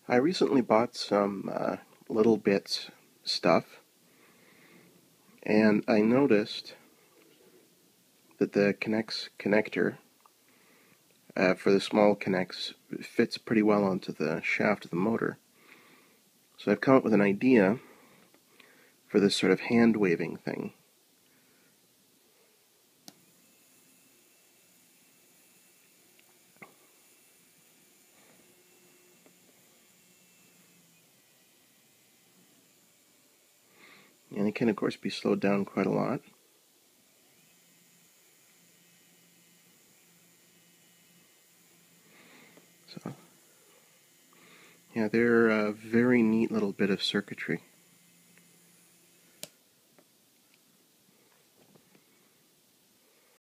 I recently bought some Littlebits stuff, and I noticed that the connector for the small connects fits pretty well onto the shaft of the motor. So I've come up with an idea for this sort of hand waving thing. And it can, of course, be slowed down quite a lot. So, yeah, they're a very neat little bit of circuitry.